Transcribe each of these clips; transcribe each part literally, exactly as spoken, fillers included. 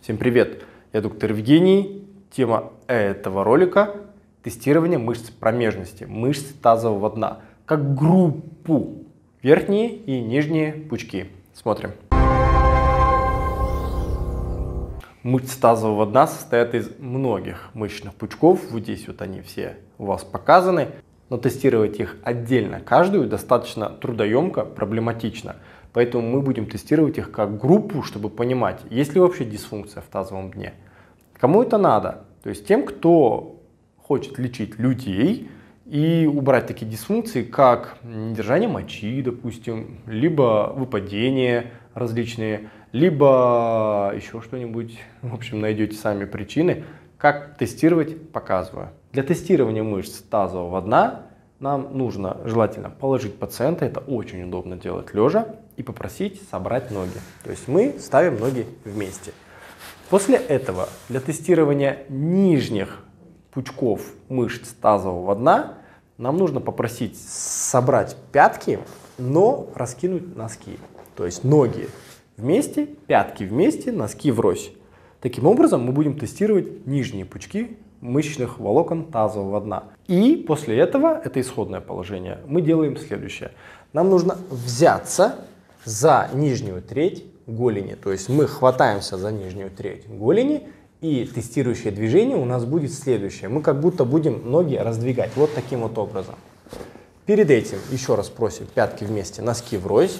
Всем привет, я доктор Евгений. Тема этого ролика – тестирование мышц промежности, мышц тазового дна, как группу, верхние и нижние пучки. Смотрим. Мышцы тазового дна состоят из многих мышечных пучков, вот здесь вот они все у вас показаны, но тестировать их отдельно, каждую, достаточно трудоемко, проблематично. Поэтому мы будем тестировать их как группу, чтобы понимать, есть ли вообще дисфункция в тазовом дне. Кому это надо? То есть тем, кто хочет лечить людей и убрать такие дисфункции, как недержание мочи, допустим, либо выпадения различные, либо еще что-нибудь. В общем, найдете сами причины. Как тестировать, показываю. Для тестирования мышц тазового дна нам нужно желательно положить пациента, это очень удобно делать лежа, и попросить собрать ноги. То есть мы ставим ноги вместе. После этого для тестирования нижних пучков мышц тазового дна нам нужно попросить собрать пятки, но раскинуть носки. То есть ноги вместе, пятки вместе, носки врозь. Таким образом мы будем тестировать нижние пучки мышечных волокон тазового дна. И после этого, это исходное положение, мы делаем следующее. Нам нужно взяться за нижнюю треть голени. То есть мы хватаемся за нижнюю треть голени, и тестирующее движение у нас будет следующее. Мы как будто будем ноги раздвигать вот таким вот образом. Перед этим еще раз просим пятки вместе, носки врозь.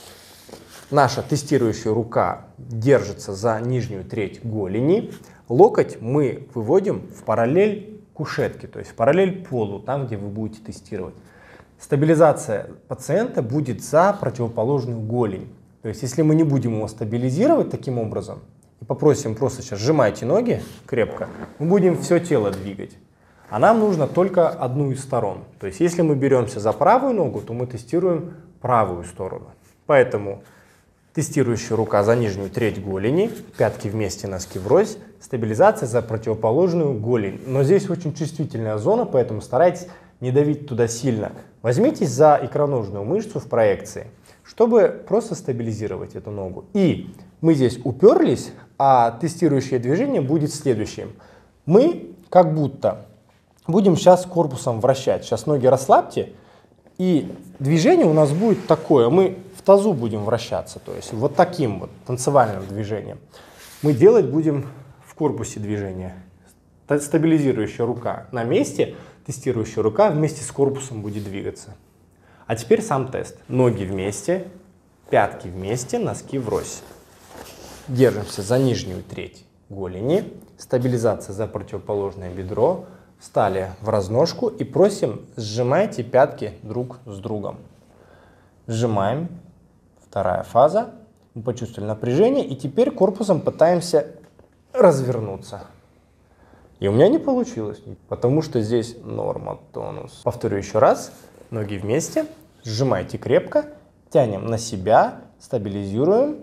Наша тестирующая рука держится за нижнюю треть голени. Локоть мы выводим в параллель кушетке, то есть в параллель полу, там, где вы будете тестировать. Стабилизация пациента будет за противоположную голень. То есть если мы не будем его стабилизировать таким образом и попросим просто сейчас сжимайте ноги крепко, мы будем все тело двигать. А нам нужно только одну из сторон. То есть если мы беремся за правую ногу, то мы тестируем правую сторону. Поэтому тестирующая рука за нижнюю треть голени, пятки вместе, носки врозь, стабилизация за противоположную голень. Но здесь очень чувствительная зона, поэтому старайтесь не давить туда сильно. Возьмитесь за икроножную мышцу в проекции, чтобы просто стабилизировать эту ногу. И мы здесь уперлись, а тестирующее движение будет следующим. Мы как будто будем сейчас корпусом вращать. Сейчас ноги расслабьте, и движение у нас будет такое. Мы в тазу будем вращаться, то есть вот таким вот танцевальным движением. Мы делать будем в корпусе движения. Стабилизирующая рука на месте, тестирующая рука вместе с корпусом будет двигаться. А теперь сам тест. Ноги вместе, пятки вместе, носки врозь. Держимся за нижнюю треть голени, стабилизация за противоположное бедро, встали в разножку и просим сжимайте пятки друг с другом. Сжимаем. Вторая фаза. Мы почувствовали напряжение и теперь корпусом пытаемся развернуться. И у меня не получилось, потому что здесь норма тонус. Повторю еще раз. Ноги вместе, сжимайте крепко, тянем на себя, стабилизируем.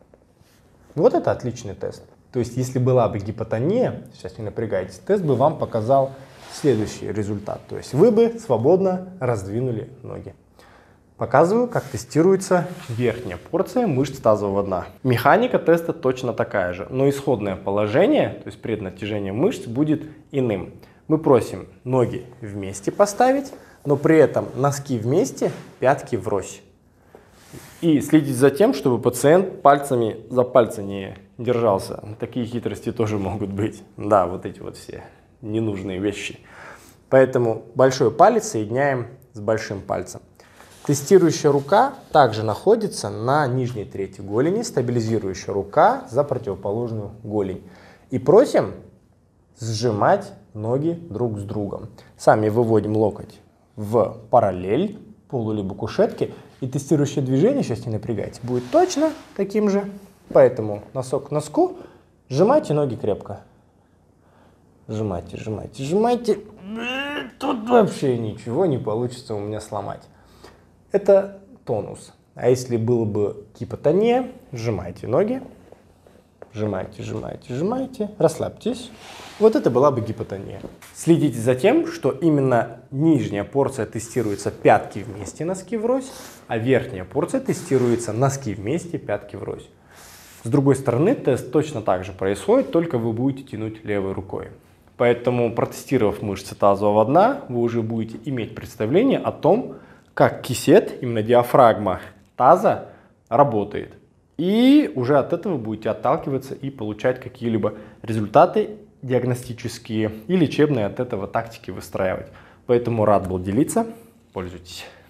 Вот это отличный тест. То есть если была бы гипотония, сейчас не напрягайтесь, тест бы вам показал следующий результат. То есть вы бы свободно раздвинули ноги. Показываю, как тестируется верхняя порция мышц тазового дна. Механика теста точно такая же, но исходное положение, то есть преднатяжение мышц, будет иным. Мы просим ноги вместе поставить, но при этом носки вместе, пятки врозь. И следить за тем, чтобы пациент пальцами за пальцы не держался. Такие хитрости тоже могут быть. Да, вот эти вот все ненужные вещи. Поэтому большой палец соединяем с большим пальцем. Тестирующая рука также находится на нижней трети голени, стабилизирующая рука за противоположную голень. И просим сжимать ноги друг с другом. Сами выводим локоть в параллель полу либо кушетке. И тестирующее движение, сейчас не напрягайте, будет точно таким же. Поэтому носок к носку, сжимайте ноги крепко. Сжимайте, сжимайте, сжимайте. Тут вообще ничего не получится у меня сломать. Это тонус. А если было бы гипотония, сжимайте ноги. Сжимайте, сжимайте, сжимайте. Расслабьтесь. Вот это была бы гипотония. Следите за тем, что именно нижняя порция тестируется пятки вместе, носки врозь, а верхняя порция тестируется носки вместе, пятки врозь. С другой стороны, тест точно так же происходит, только вы будете тянуть левой рукой. Поэтому, протестировав мышцы тазового дна, вы уже будете иметь представление о том, как кисет, именно диафрагма таза, работает. И уже от этого будете отталкиваться и получать какие-либо результаты диагностические и лечебные от этого тактики выстраивать. Поэтому рад был делиться. Пользуйтесь.